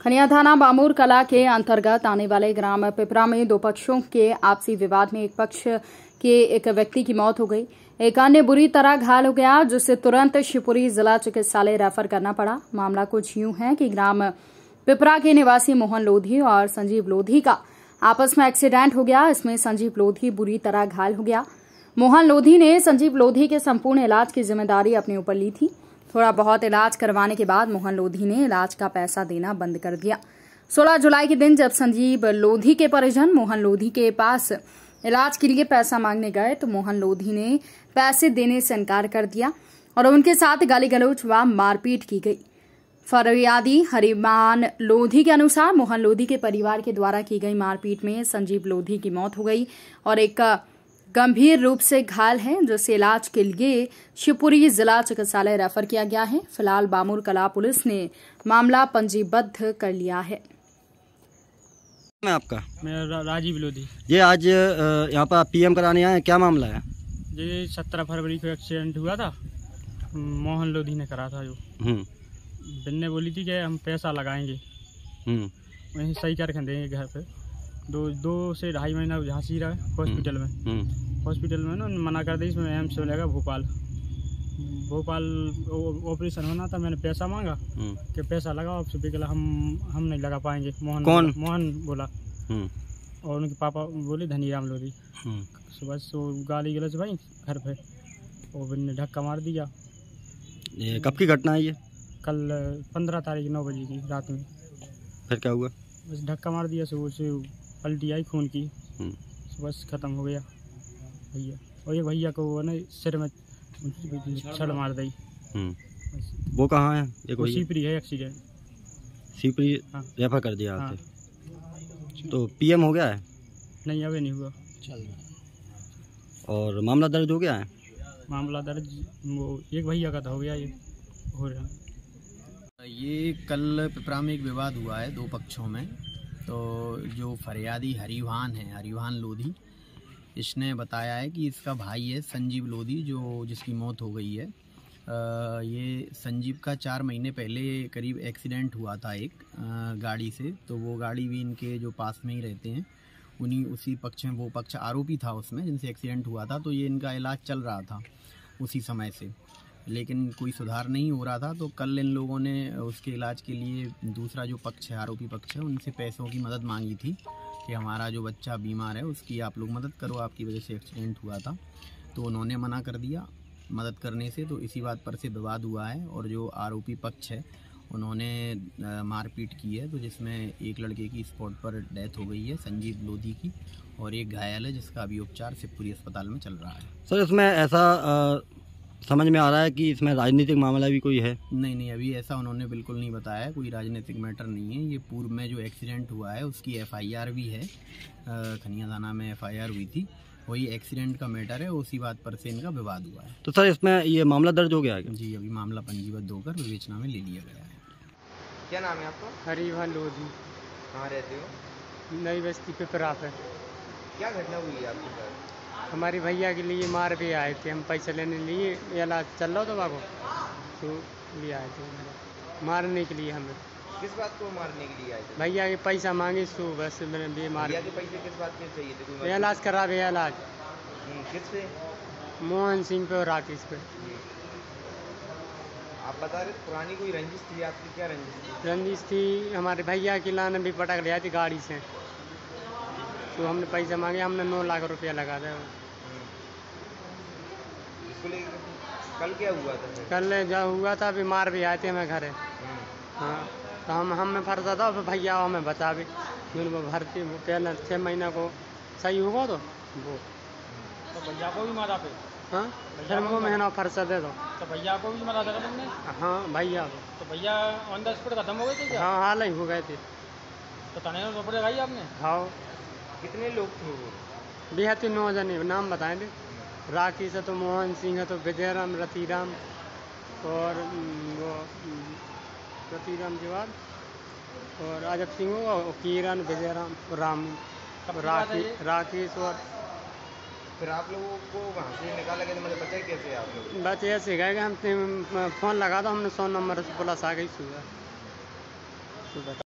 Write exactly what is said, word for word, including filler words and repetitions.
खनिया थाना बामूर कला के अंतर्गत आने वाले ग्राम पिपरा में दो पक्षों के आपसी विवाद में एक पक्ष के एक व्यक्ति की मौत हो गई, एक अन्य बुरी तरह घायल हो गया, जिसे तुरंत शिवपुरी जिला चिकित्सालय रेफर करना पड़ा। मामला कुछ यूं है कि ग्राम पिपरा के निवासी मोहन लोधी और संजीव लोधी का आपस में एक्सीडेंट हो गया। इसमें संजीव लोधी बुरी तरह घायल हो गया। मोहन लोधी ने संजीव लोधी के संपूर्ण इलाज की जिम्मेदारी अपने ऊपर ली थी। थोड़ा बहुत इलाज करवाने के बाद मोहन लोधी ने इलाज का पैसा देना बंद कर दिया। सोलह जुलाई के दिन जब संजीव लोधी के परिजन मोहन लोधी के पास इलाज के लिए पैसा मांगने गए तो मोहन लोधी ने पैसे देने से इनकार कर दिया और उनके साथ गाली गलौज व मारपीट की गई। फरियादी हरिमान लोधी के अनुसार मोहन लोधी के परिवार के द्वारा की गई मारपीट में संजीव लोधी की मौत हो गई और एक गंभीर रूप से घायल है, जिसे इलाज के लिए शिवपुरी जिला चिकित्सालय रेफर किया गया है। फिलहाल बामूर कला पुलिस ने मामला पंजीबद्ध कर लिया है। मैं आपका मेरा राजीव लोधी। ये आज यहाँ पर पीएम कराने आए हैं, क्या मामला है? ये सत्रह फरवरी को एक्सीडेंट हुआ था, मोहन लोधी ने करा था। जो बिन्ने बोली थी कि हम पैसा लगाएंगे, वहीं सही करके देंगे घर पे। दो दो से ढाई महीना झांसी रहा है हॉस्पिटल में। हॉस्पिटल में ना मना कर दी, इसमें एम्स से लगा भोपाल भोपाल ऑपरेशन होना था। मैंने पैसा मांगा कि पैसा लगाओ, आपसे भी हम हम नहीं लगा पाएंगे। मोहन कौन मोहन बोला और उनके पापा बोले धनीराम लोधी। सुबह से गाली गलौज भाई घर पे और बिन्ने धक्का मार दिया। ये कब की घटना है? ये कल पंद्रह तारीख नौ बजे की रात में। फिर क्या हुआ? बस धक्का मार दिया, सुबह से पलटी आई खून की, बस खत्म हो गया भैया। और ये भैया को वो ना सिर में छड़ मार दी। वो कहाँ है? वो सीपरी है एक्सीडेंट। सीपरी हाँ। रेफर कर दिया आपने? तो पीएम हो गया है? नहीं, अभी नहीं हुआ। और मामला दर्ज हो गया है? मामला दर्ज वो एक भैया का था, हो गया ये हो रहा। ये कल पिपरा में एक विवाद हुआ है दो पक्षों में। तो जो फरियादी हरिवान है, हरिवान लोधी, इसने बताया है कि इसका भाई है संजीव लोधी, जो जिसकी मौत हो गई है। आ, ये संजीव का चार महीने पहले करीब एक्सीडेंट हुआ था एक आ, गाड़ी से। तो वो गाड़ी भी इनके जो पास में ही रहते हैं, उन्हीं उसी पक्ष में वो पक्ष आरोपी था उसमें जिनसे एक्सीडेंट हुआ था। तो ये इनका इलाज चल रहा था उसी समय से, लेकिन कोई सुधार नहीं हो रहा था। तो कल इन लोगों ने उसके इलाज के लिए दूसरा जो पक्ष है, आरोपी पक्ष है, उनसे पैसों की मदद मांगी थी कि हमारा जो बच्चा बीमार है उसकी आप लोग मदद करो, आपकी वजह से एक्सीडेंट हुआ था। तो उन्होंने मना कर दिया मदद करने से। तो इसी बात पर से विवाद हुआ है और जो आरोपी पक्ष है उन्होंने मारपीट की है, तो जिसमें एक लड़के की स्पॉट पर डेथ हो गई है संजीव लोधी की, और एक घायल है जिसका अभी उपचार शिवपुरी अस्पताल में चल रहा है। सर, इसमें ऐसा आ... समझ में आ रहा है कि इसमें राजनीतिक मामला भी कोई है? नहीं नहीं, अभी ऐसा उन्होंने बिल्कुल नहीं बताया है। कोई राजनीतिक मैटर नहीं है। ये पूर्व में जो एक्सीडेंट हुआ है उसकी एफआईआर भी है, खनिया थाना में एफआईआर हुई थी। वही एक्सीडेंट का मैटर है, उसी बात पर से इनका विवाद हुआ है। तो सर, इसमें ये मामला दर्ज हो गया है? जी, अभी मामला पंजीबद्ध होकर विवेचना में ले लिया गया है। क्या नाम है आपका? हरिवान लोधी। कहाँ रहते हो? नई बस्ती पिपरा पे। क्या घटना हुई है आपके साथ? हमारे भैया के लिए मार भी आए थे, हम पैसे लेने लिए, इलाज चल रहा था बाबू, तो लिए आए थे मारने के लिए हमें। किस बात को मारने के लिए आए थे? भैया के पैसा मांगे, सो बस मैंने बीमार। भैया के पैसे किस बात के चाहिए थे? कोई इलाज करा भी इलाज किससे? मोहन सिंह पे और राकेश पे। आप बता रहे पुरानी कोई रंजिश थी आपकी? क्या रंजिश थी? रंजिश थी, हमारे भैया की लाने भी पटक लिया थी गाड़ी से, तो हमने पैसा मांगे, हमने नौ लाख रुपया लगा दिया। कल क्या हुआ था? कल जब हुआ था बीमार भी आए थे हमें घर। हाँ, तो हम हमें फंसा था, फिर भैया हमें बचा भी, वो भर्ती पहले छः महीना को सही होगा तो वो तो भैया को भी मारा पे? हाँ, फिर वो महीना फर्सा दे दो। तो भैया को भी मारा था तुमने? हाँ, भैया को। तो भैया ऑन द स्पॉट खत्म हो गए थे क्या? हाँ, हाल ही हो गए थे। तो थाने में रिपोर्ट लगाई आपने? हाँ। कितने लोग थे वो? बेहद नौ जने, नाम बताएं थे। राकेश है तो मोहन सिंह है, तो विजयराम, रतिराम और वो रतिराम के बाद और अजब सिंह हो, और किरण, विजयराम, राम, राकेश राकेश और फिर आप लोगों को वहाँ से निकाला गया? तो मतलब बचे कैसे आप लोग? बचे ऐसे गए कि हम फोन लगा दो, हमने सौ नंबर से पुलिस आ गई सुबह सुबह।